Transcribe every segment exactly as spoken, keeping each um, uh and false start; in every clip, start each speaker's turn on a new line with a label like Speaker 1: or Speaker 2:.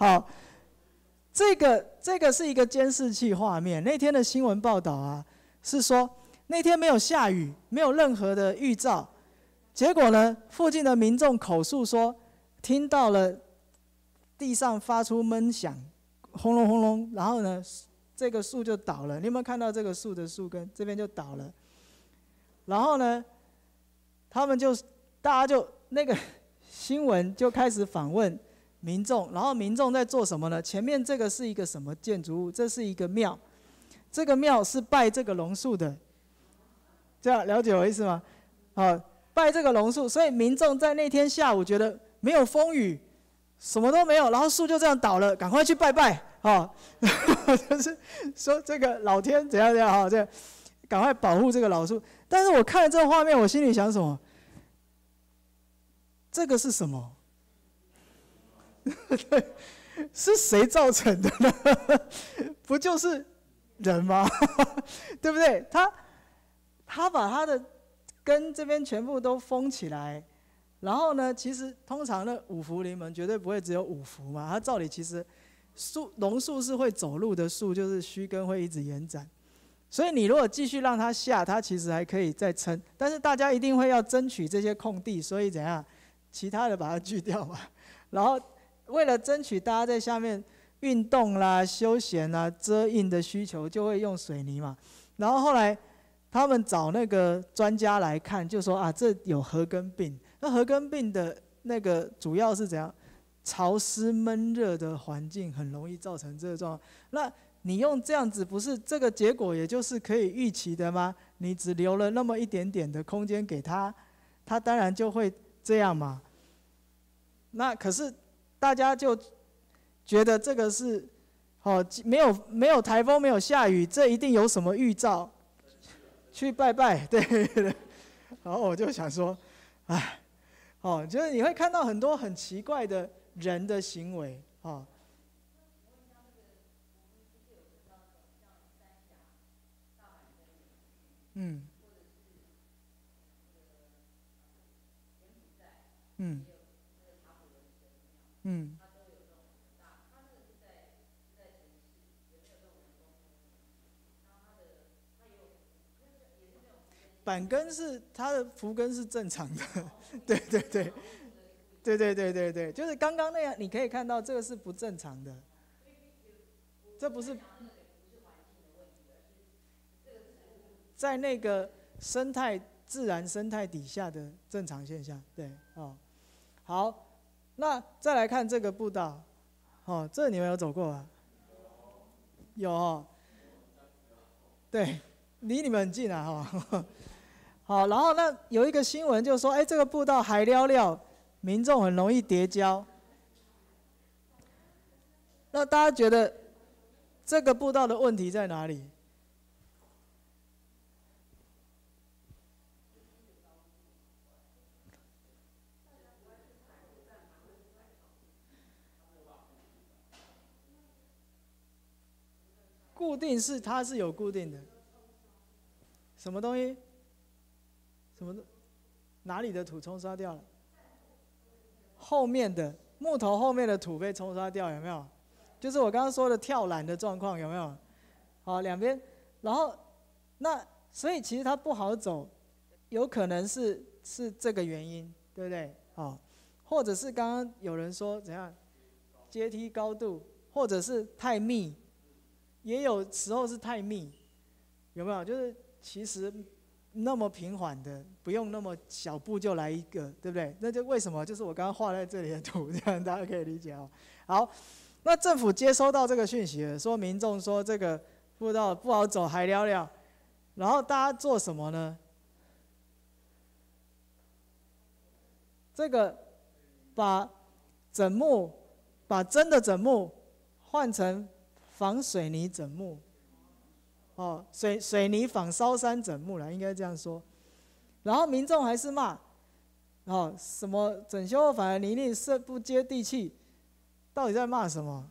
Speaker 1: 好，这个这个是一个监视器画面。那天的新闻报道啊，是说那天没有下雨，没有任何的预兆。结果呢，附近的民众口述说，听到了地上发出闷响，轰隆轰隆，然后呢，这个树就倒了。你有没有看到这个树的树根？这边就倒了。然后呢，他们就大家就那个新闻就开始访问民众，然后民众在做什么呢？前面这个是一个什么建筑物？这是一个庙，这个庙是拜这个榕树的。这样了解我意思吗？好，拜这个榕树，所以民众在那天下午觉得没有风雨，什么都没有，然后树就这样倒了，赶快去拜拜，哦，就是说这个老天怎样怎样，哈，这样赶快保护这个老树。但是我看了这个画面，我心里想什么？这个是什么？对，是谁造成的呢？不就是人吗？对不对？他他把他的根这边全部都封起来，然后呢，其实通常的五福临门绝对不会只有五福嘛。它照理其实树榕树是会走路的树，就是须根会一直延展。所以你如果继续让它下，它其实还可以再撑。但是大家一定会要争取这些空地，所以怎样？其他的把它锯掉嘛。然后为了争取大家在下面运动啦、休闲啦、遮荫的需求，就会用水泥嘛。然后后来他们找那个专家来看，就说啊，这有禾根病。那禾根病的那个主要是怎样？潮湿闷热的环境很容易造成这个状况。那你用这样子，不是这个结果，也就是可以预期的吗？你只留了那么一点点的空间给他，他当然就会这样嘛。那可是大家就觉得这个是哦，没有没有台风，没有下雨，这一定有什么预兆。去拜拜，对对。然后我就想说，哎，哦，就是你会看到很多很奇怪的人的行为，哦。嗯。嗯。嗯。板根是它的浮根是正常的，对对对，对对对对对，就是刚刚那样，你可以看到这个是不正常的，这不是在那个生态自然生态底下的正常现象，对哦。好，那再来看这个步道，哦，这你们有走过啊？有哦，对，离你们很近啊，哈、哦。好，然后那有一个新闻就说，哎，这个步道海寥寥，民众很容易跌跤。那大家觉得这个步道的问题在哪里？固定是它是有固定的，什么东西？什么？哪里的土冲刷掉了？后面的木头后面的土被冲刷掉，有没有？就是我刚刚说的跳栏的状况，有没有？好，两边，然后那所以其实它不好走，有可能是是这个原因，对不对？哦，或者是刚刚有人说怎样，阶梯高度，或者是太密，也有时候是太密，有没有？就是其实那么平缓的，不用那么小步就来一个，对不对？那就为什么？就是我刚刚画在这里的图，这样大家可以理解哦。好，那政府接收到这个讯息了，说民众说这个步道不好走，海寥寥，然后大家做什么呢？这个把枕木，把真的枕木换成仿水泥枕木。哦，水水泥仿烧山枕木了，应该这样说。然后民众还是骂，哦，什么整修后反而泥泞是不接地气，到底在骂什么？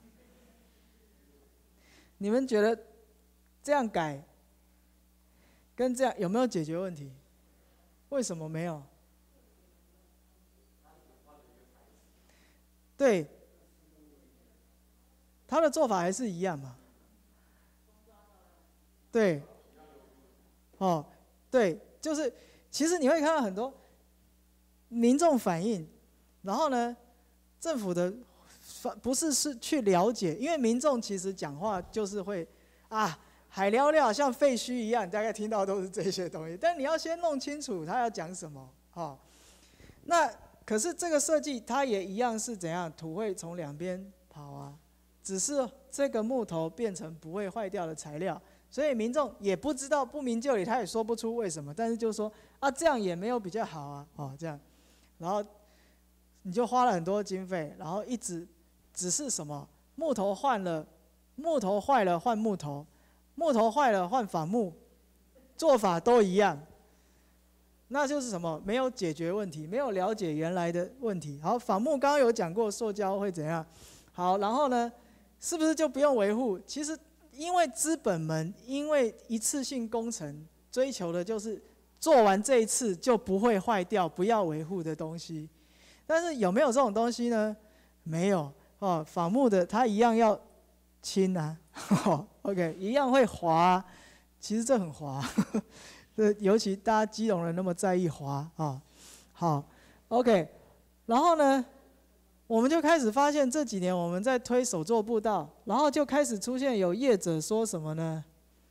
Speaker 1: 你们觉得这样改跟这样有没有解决问题？为什么没有？对， 他的做法还是一样嘛。对，哦，对，就是其实你会看到很多民众反映，然后呢，政府的不是是去了解，因为民众其实讲话就是会啊海聊聊像废墟一样，你大概听到都是这些东西，但你要先弄清楚他要讲什么，哦，那可是这个设计它也一样是怎样，土会从两边跑啊，只是这个木头变成不会坏掉的材料。所以民众也不知道，不明就里，他也说不出为什么，但是就说啊，这样也没有比较好啊，哦，这样，然后你就花了很多经费，然后一直只是什么木头换了，木头坏了换木头，木头坏了换仿木，做法都一样，那就是什么？没有解决问题，没有了解原来的问题。好，仿木刚刚有讲过，塑胶会怎样？好，然后呢，是不是就不用维护？其实。因为资本们因为一次性工程追求的就是做完这一次就不会坏掉、不要维护的东西，但是有没有这种东西呢？没有哦，仿木的它一样要轻啊，哦 ，OK， 一样会滑，其实这很滑，这尤其大家基隆人那么在意滑啊，哦，好 ，OK， 然后呢？我们就开始发现这几年我们在推手作步道，然后就开始出现有业者说什么呢？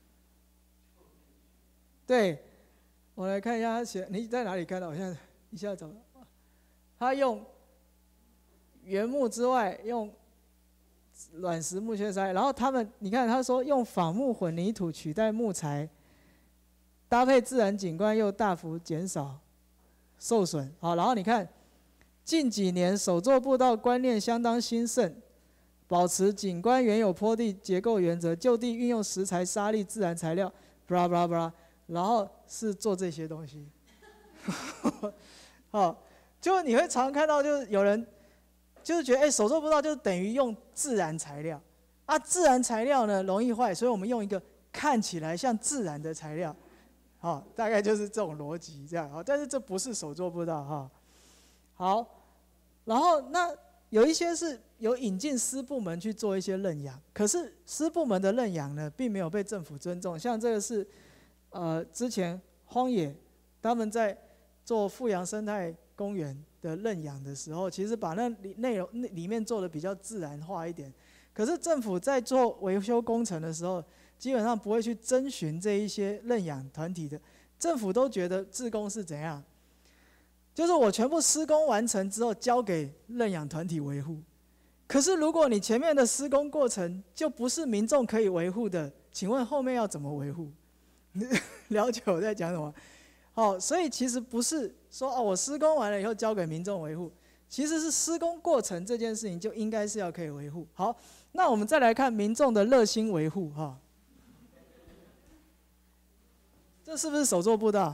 Speaker 1: 对，我来看一下他写，你在哪里看到？我现在一下找，他用原木之外用软石木屑筛，然后他们你看他说用仿木混凝土取代木材，搭配自然景观又大幅减少受损。好，然后你看。近几年手作步道观念相当兴盛，保持景观原有坡地结构原则，就地运用石材、沙砾、自然材料，布拉布拉布拉，然后是做这些东西。好，就你会常看到，就是有人就是觉得，哎，手作步道就等于用自然材料啊，自然材料呢容易坏，所以我们用一个看起来像自然的材料，好，大概就是这种逻辑这样。好，但是这不是手作步道哈。好，然后那有一些是有引进私部门去做一些认养，可是私部门的认养呢，并没有被政府尊重。像这个是，呃，之前荒野他们在做富阳生态公园的认养的时候，其实把那内容那里面做的比较自然化一点。可是政府在做维修工程的时候，基本上不会去征询这一些认养团体的，政府都觉得志工是怎样。就是我全部施工完成之后交给认养团体维护，可是如果你前面的施工过程就不是民众可以维护的，请问后面要怎么维护？了解我在讲什么？好，所以其实不是说哦，我施工完了以后交给民众维护，其实是施工过程这件事情就应该是要可以维护。好，那我们再来看民众的热心维护哈，这是不是手作步道？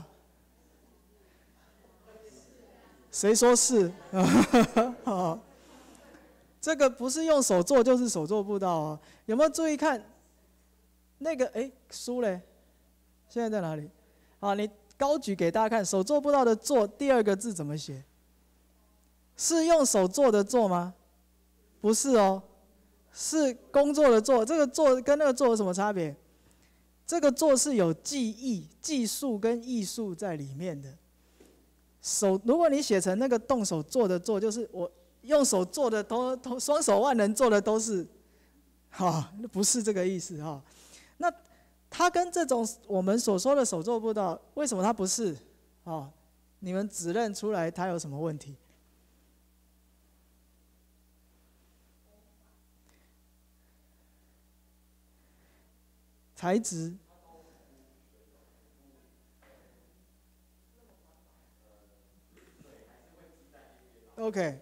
Speaker 1: 谁说是？哦，这个不是用手做就是手做步道哦。有没有注意看那个？哎，书嘞？现在在哪里？好，你高举给大家看。手做步道的“做”第二个字怎么写？是用手做的“做”吗？不是哦，是工作的“做”。这个“做”跟那个“做”有什么差别？这个“做”是有技艺、技术跟艺术在里面的。手，如果你写成那个动手做的做，就是我用手做的都都双手万能做的都是，哈、哦，不是这个意思哈、哦。那它跟这种我们所说的手做步道，为什么它不是？哦，你们指认出来它有什么问题？材质。OK，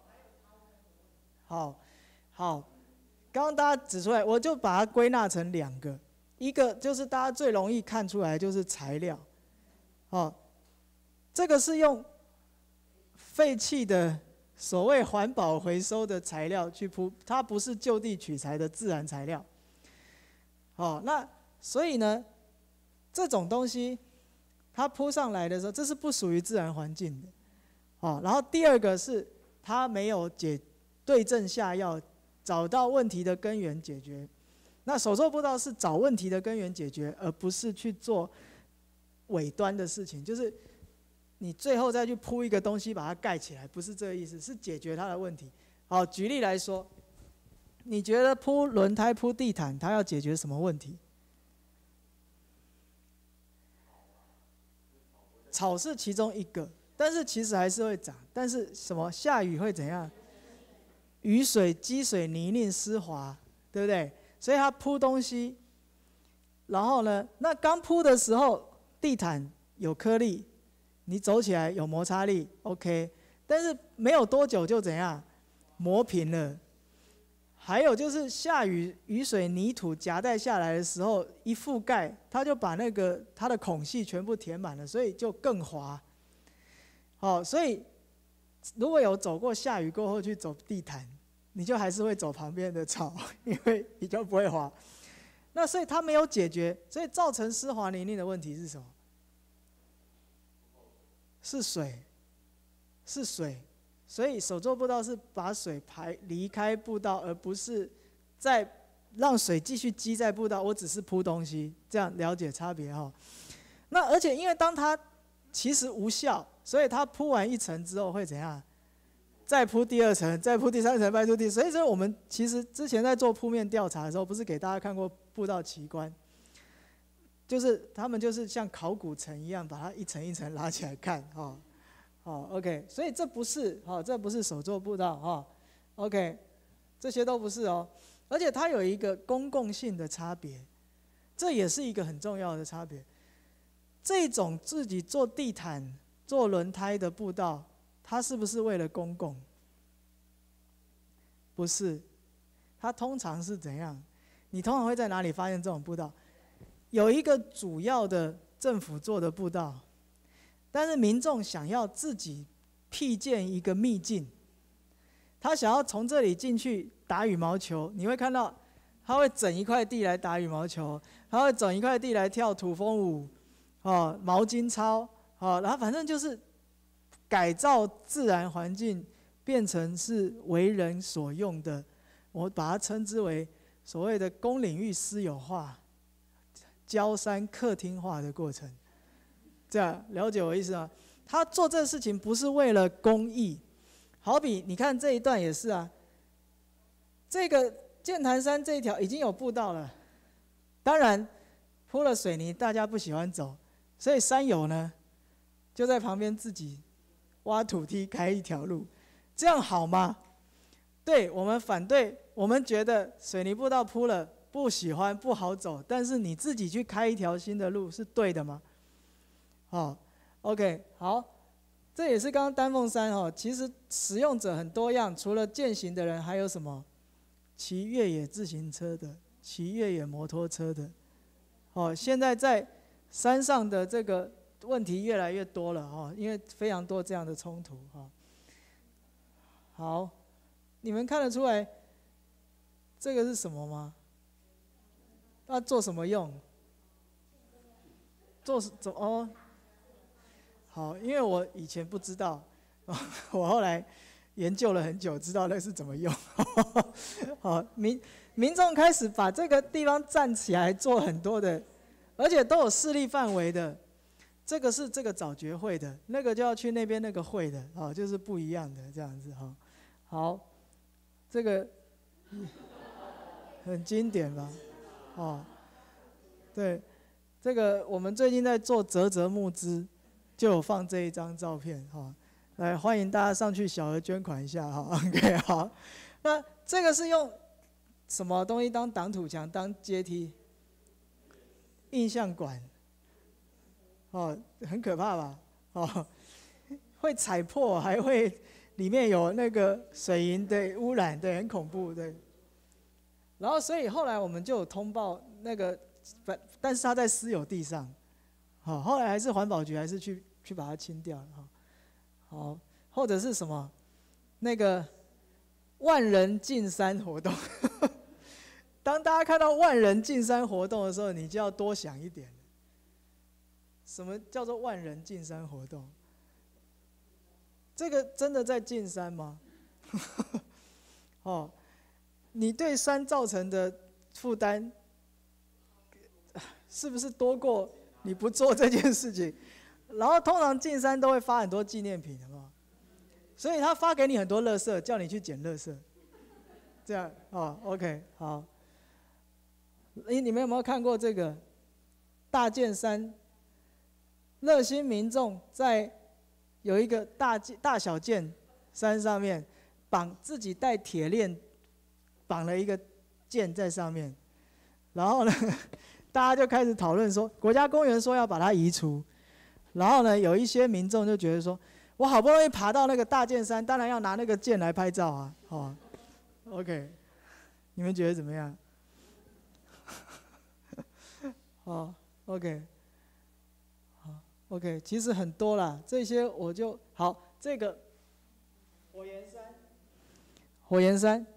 Speaker 1: 好，好，刚刚大家指出来，我就把它归纳成两个，一个就是大家最容易看出来就是材料，哦，这个是用废弃的所谓环保回收的材料去铺，它不是就地取材的自然材料，哦，那所以呢，这种东西它铺上来的时候，这是不属于自然环境的。哦，然后第二个是它没有解对症下药找到问题的根源解决。那手作步道是找问题的根源解决，而不是去做尾端的事情，就是你最后再去铺一个东西把它盖起来，不是这个意思，是解决它的问题。好，举例来说，你觉得铺轮胎、铺地毯，它要解决什么问题？草是其中一个，但是其实还是会长。但是什么？下雨会怎样？雨水、积水、泥泞、湿滑，对不对？所以它铺东西，然后呢，那刚铺的时候，地毯有颗粒，你走起来有摩擦力 ，OK。但是没有多久就怎样？磨平了。还有就是下雨，雨水、泥土夹带下来的时候，一覆盖，它就把那个它的孔隙全部填满了，所以就更滑。好，所以如果有走过下雨过后去走地毯，你就还是会走旁边的草，因为比较不会滑。那所以它没有解决，所以造成湿滑泥泞的问题是什么？是水，是水。所以手作步道是把水排离开步道，而不是再让水继续积在步道。我只是铺东西，这样了解差别哈。那而且因为当它其实无效，所以它铺完一层之后会怎样？再铺第二层，再铺第三层，再铺第。所以说我们其实之前在做铺面调查的时候，不是给大家看过步道奇观，就是他们就是像考古层一样，把它一层一层拉起来看哈。哦 ，OK， 所以这不是，哦，这不是手作步道，哈 ，OK， 这些都不是哦，而且它有一个公共性的差别，这也是一个很重要的差别。这种自己做地毯、做轮胎的步道，它是不是为了公共？不是，它通常是怎样？你通常会在哪里发现这种步道？有一个主要的政府做的步道。但是民众想要自己辟建一个秘境，他想要从这里进去打羽毛球，你会看到他会整一块地来打羽毛球，他会整一块地来跳土风舞，哦，毛巾操，哦，然后反正就是改造自然环境，变成是为人所用的，我把它称之为所谓的公领域私有化、郊山客厅化的过程。这样了解我意思吗？他做这事情不是为了公益，好比你看这一段也是啊。这个剑潭山这一条已经有步道了，当然铺了水泥，大家不喜欢走，所以山友呢就在旁边自己挖土梯开一条路，这样好吗？对，我们反对，我们觉得水泥步道铺了不喜欢不好走，但是你自己去开一条新的路是对的吗？好 ，OK， 好，这也是刚刚丹凤山哦。其实使用者很多样，除了健行的人，还有什么骑越野自行车的、骑越野摩托车的。哦，现在在山上的这个问题越来越多了哦，因为非常多这样的冲突哈。好，你们看得出来这个是什么吗？要做什么用？做怎哦？好，因为我以前不知道，我后来研究了很久，知道那是怎么用。好，民民众开始把这个地方站起来做很多的，而且都有势力范围的。这个是这个早觉会的，那个就要去那边那个会的，哦，就是不一样的这样子哈。好，这个很经典吧？哦，对，这个我们最近在做啧啧募资。就有放这一张照片哈，来欢迎大家上去小额捐款一下哈。OK， 好，那这个是用什么东西当挡土墙、当阶梯？印象馆，哦，很可怕吧？哦，会踩破，还会里面有那个水银的污染，对，很恐怖，对。然后所以后来我们就有通报那个，但是它在私有地上。好，后来还是环保局还是去去把它清掉了哈。好，或者是什么那个万人进山活动，当大家看到万人进山活动的时候，你就要多想一点。什么叫做万人进山活动？这个真的在进山吗？哦， 你对山造成的负担，是不是多过你不做这件事情？然后通常进山都会发很多纪念品，好不好？所以他发给你很多垃圾，叫你去捡垃圾。这样哦 ，OK， 好。你你们有没有看过这个大剑山？热心民众在有一个大大小剑山上面绑自己带铁链绑了一个剑在上面，然后呢，大家就开始讨论说，国家公园说要把它移除，然后呢，有一些民众就觉得说，我好不容易爬到那个大剑山，当然要拿那个剑来拍照啊，哦 ，OK， 你们觉得怎么样？哦 ，OK。OK， 其实很多啦，这些我就好。这个火焰山，火焰山，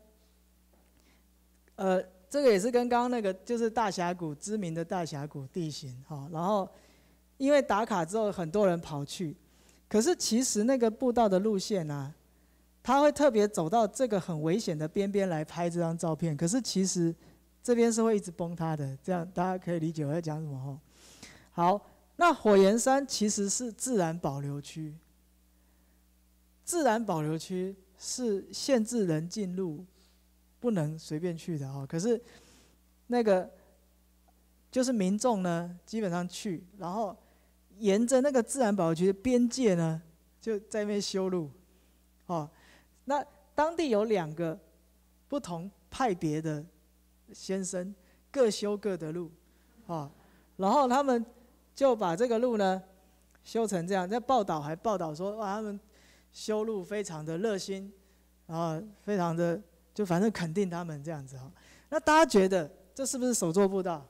Speaker 1: 呃，这个也是跟刚刚那个就是大峡谷知名的大峡谷地形哈。然后因为打卡之后，很多人跑去，可是其实那个步道的路线啊，他会特别走到这个很危险的边边来拍这张照片。可是其实这边是会一直崩塌的，这样大家可以理解我在讲什么哈。好。那火焰山其实是自然保留区，自然保留区是限制人进入，不能随便去的哦。可是那个就是民众呢，基本上去，然后沿着那个自然保留区的边界呢，就在那边修路，哦。那当地有两个不同派别的先生，各修各的路，哦，然后他们就把这个路呢修成这样，在报道还报道说，哇，他们修路非常的热心，然后非常的就反正肯定他们这样子哈。那大家觉得这是不是手作步道？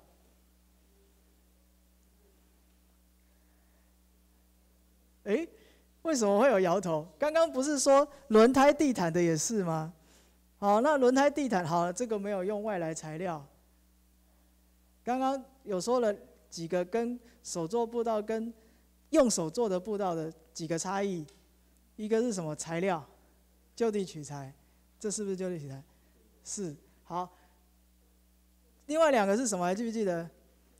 Speaker 1: 哎，为什么会有摇头？刚刚不是说轮胎地毯的也是吗？好，那轮胎地毯好了，这个没有用外来材料。刚刚有说了几个跟手作步道跟用手做的步道的几个差异，一个是什么？材料，就地取材，这是不是就地取材？是。好，另外两个是什么？还记不记得？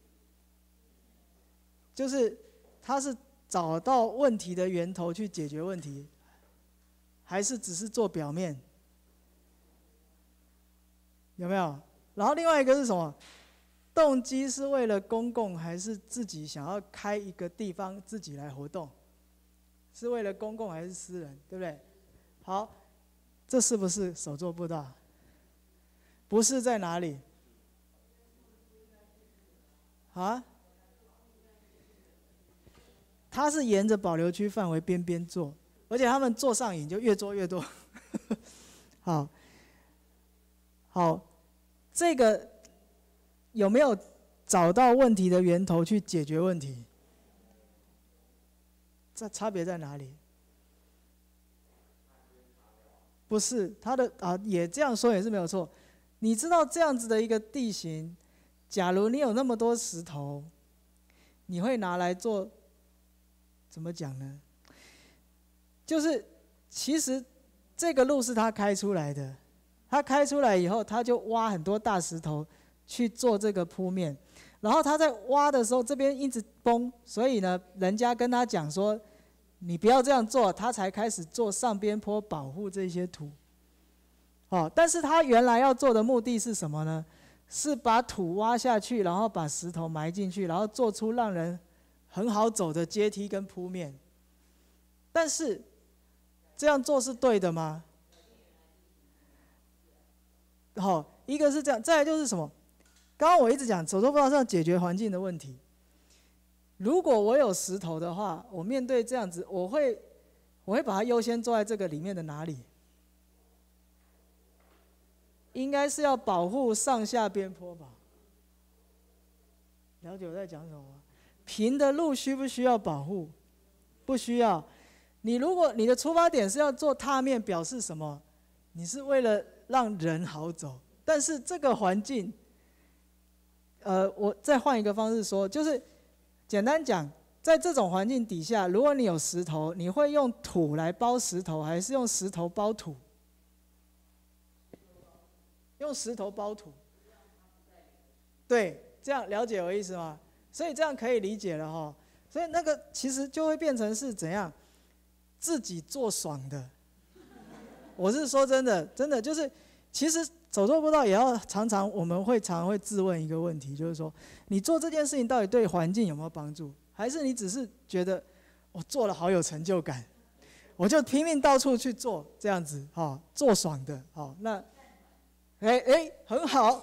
Speaker 1: 就是它是找到问题的源头去解决问题，还是只是做表面？有没有？然后另外一个是什么？动机是为了公共，还是自己想要开一个地方自己来活动？是为了公共还是私人？对不对？好，这是不是手作步道？不是在哪里？啊？它是沿着保留区范围边边做，而且他们做上瘾，就越做越多。好，好，这个。有没有找到问题的源头去解决问题？这差别在哪里？不是，它的啊也这样说也是没有错。你知道这样子的一个地形，假如你有那么多石头，你会拿来做怎么讲呢？就是其实这个路是他开出来的，他开出来以后，他就挖很多大石头。去做这个铺面，然后他在挖的时候，这边一直崩，所以呢，人家跟他讲说，你不要这样做，他才开始做上边坡保护这些土。哦，但是他原来要做的目的是什么呢？是把土挖下去，然后把石头埋进去，然后做出让人很好走的阶梯跟铺面。但是这样做是对的吗？好，哦，一个是这样，再来就是什么？刚刚我一直讲手作步道上解决环境的问题。如果我有石头的话，我面对这样子，我会我会把它优先做在这个里面的哪里？应该是要保护上下边坡吧？了解我在讲什么吗？平的路需不需要保护？不需要。你如果你的出发点是要做踏面，表示什么？你是为了让人好走，但是这个环境。呃，我再换一个方式说，就是简单讲，在这种环境底下，如果你有石头，你会用土来包石头，还是用石头包土？ 用石头包土。对，这样了解我意思吗？所以这样可以理解了哈。所以那个其实就会变成是怎样，自己做爽的。我是说真的，真的就是，其实走错步道也要常常，我们会常常会自问一个问题，就是说，你做这件事情到底对环境有没有帮助，还是你只是觉得我做了好有成就感，我就拼命到处去做这样子，哈，做爽的，好，那，哎哎，很好。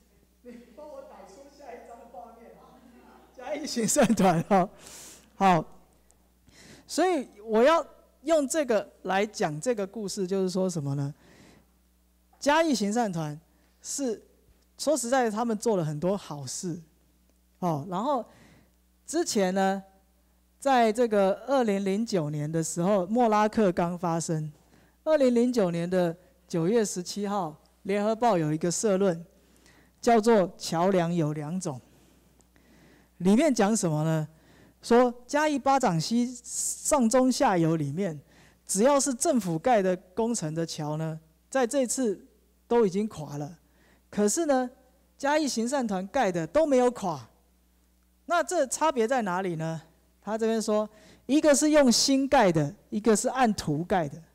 Speaker 1: 嘉义行善团哈，好，所以我要用这个来讲这个故事，就是说什么呢？嘉义行善团是说实在的，他们做了很多好事，哦，然后之前呢，在这个二零零九年的时候，莫拉克刚发生，二零零九年的九月十七号，联合报有一个社论，叫做“桥梁有两种”。里面讲什么呢？说嘉义八掌溪上中下游里面，只要是政府盖的工程的桥呢，在这次都已经垮了。可是呢，嘉义行善团盖的都没有垮。那这差别在哪里呢？他这边说，一个是用新盖的，一个是按图盖的。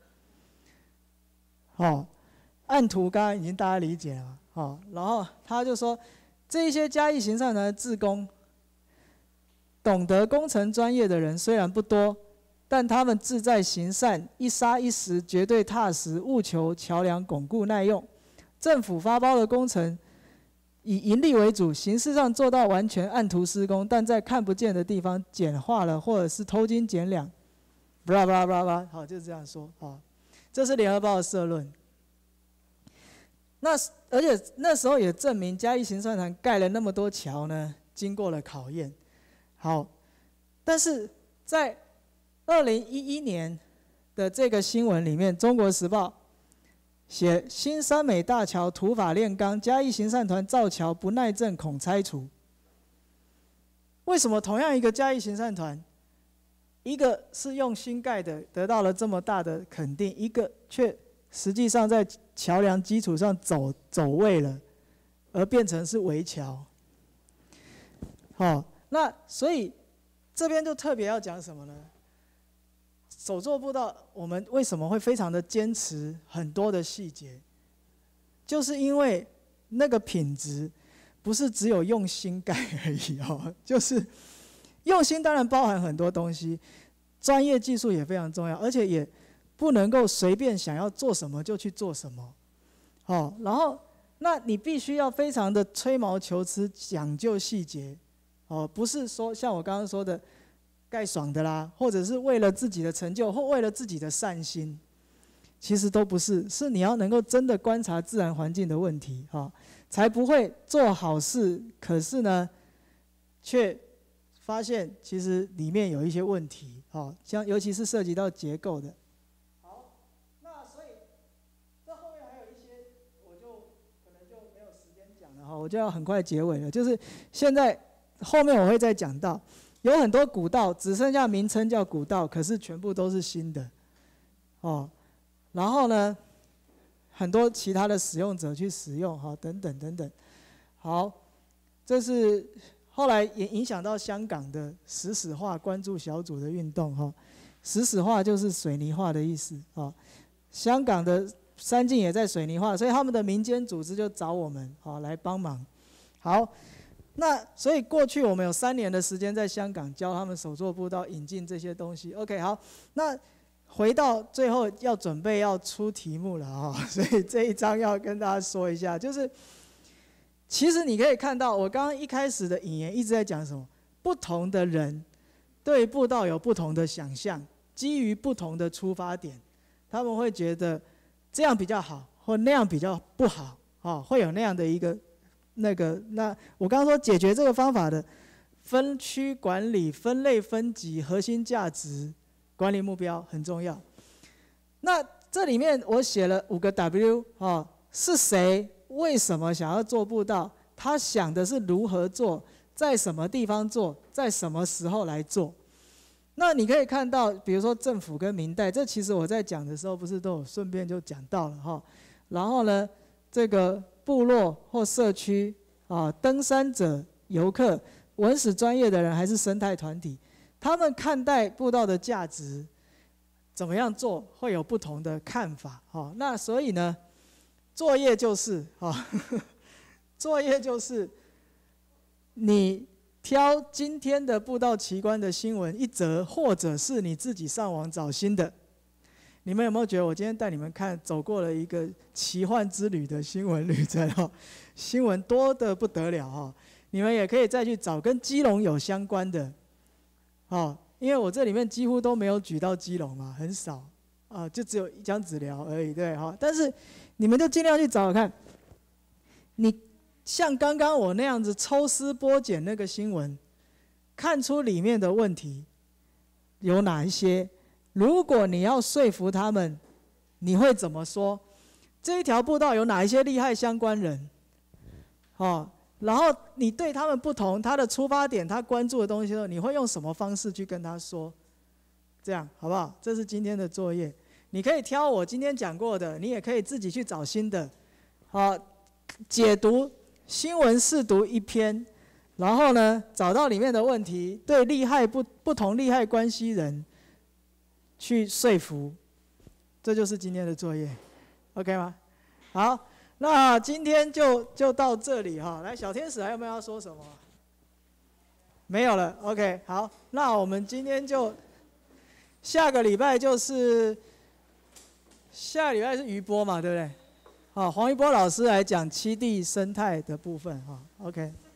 Speaker 1: 哦，按图刚刚已经大家理解了，哦，然后他就说。这一些嘉义行善团的志工，懂得工程专业的人虽然不多，但他们志在行善，一沙一石绝对踏实，务求桥梁巩固耐用。政府发包的工程以盈利为主，形式上做到完全按图施工，但在看不见的地方简化了，或者是偷斤减两，巴拉巴拉巴拉巴拉，好，就是这样说啊。这是联合报的社论。那而且那时候也证明嘉义行善团盖了那么多桥呢，经过了考验。好，但是在二零一一年的这个新闻里面，《中国时报》写新三美大桥土法炼钢，嘉义行善团造桥不耐震恐拆除。为什么同样一个嘉义行善团，一个是用新盖的，得到了这么大的肯定，一个却实际上在桥梁基础上走走位了，而变成是围桥。好，那所以这边就特别要讲什么呢？手作步道我们为什么会非常的坚持很多的细节？就是因为那个品质不是只有用心盖而已哦，就是用心当然包含很多东西，专业技术也非常重要，而且也不能够随便想要做什么就去做什么。哦，然后那你必须要非常的吹毛求疵，讲究细节。哦，不是说像我刚刚说的盖爽的啦，或者是为了自己的成就或为了自己的善心，其实都不是，是你要能够真的观察自然环境的问题，哈、哦，才不会做好事，可是呢，却发现其实里面有一些问题，哦，像尤其是涉及到结构的。好，那所以这后面还有一些，我就可能就没有时间讲了哈，我就要很快结尾了，就是现在后面我会再讲到。有很多古道只剩下名称叫古道，可是全部都是新的，哦，然后呢，很多其他的使用者去使用，哈，等等等等。好，这是后来也影响到香港的石屎化关注小组的运动，哈，石屎化就是水泥化的意思，啊，香港的山径也在水泥化，所以他们的民间组织就找我们，好来帮忙。好。那所以过去我们有三年的时间在香港教他们手作步道，引进这些东西。OK， 好，那回到最后要准备要出题目了啊、哦，所以这一章要跟大家说一下，就是其实你可以看到，我刚刚一开始的引言一直在讲什么？不同的人对步道有不同的想象，基于不同的出发点，他们会觉得这样比较好，或那样比较不好，哦，会有那样的一个。那个，那我刚刚说解决这个方法的分区管理、分类分级、核心价值、管理目标很重要。那这里面我写了五个 W 哦，是谁？为什么想要做步道？他想的是如何做，在什么地方做，在什么时候来做？那你可以看到，比如说政府跟民代，这其实我在讲的时候不是都有顺便就讲到了哈。然后呢？ 这个部落或社区啊，登山者、游客、文史专业的人还是生态团体，他们看待步道的价值，怎么样做会有不同的看法。哦，那所以呢，作业就是啊，作业就是你挑今天的步道奇观的新闻一则，或者是你自己上网找新的。你们有没有觉得我今天带你们看走过了一个奇幻之旅的新闻旅程？哦，新闻多得不得了哦。你们也可以再去找跟基隆有相关的，哦，因为我这里面几乎都没有举到基隆嘛，很少啊，就只有一江子寮而已，对哈。但是你们就尽量去找找看，你像刚刚我那样子抽丝剥茧那个新闻，看出里面的问题有哪一些。如果你要说服他们，你会怎么说？这一条步道有哪一些利害相关人？哦，然后你对他们不同，他的出发点，他关注的东西，你会用什么方式去跟他说？这样好不好？这是今天的作业。你可以挑我今天讲过的，你也可以自己去找新的。好，解读新闻试读一篇，然后呢，找到里面的问题，对利害不不同利害关系人去说服，这就是今天的作业 ，OK 吗？好，那今天就就到这里哈。来，小天使还有没有要说什么？没有了 ，OK。好，那我们今天就下个礼拜就是下个礼拜是余波嘛，对不对？好，黄余波老师来讲七地生态的部分哈 ，OK。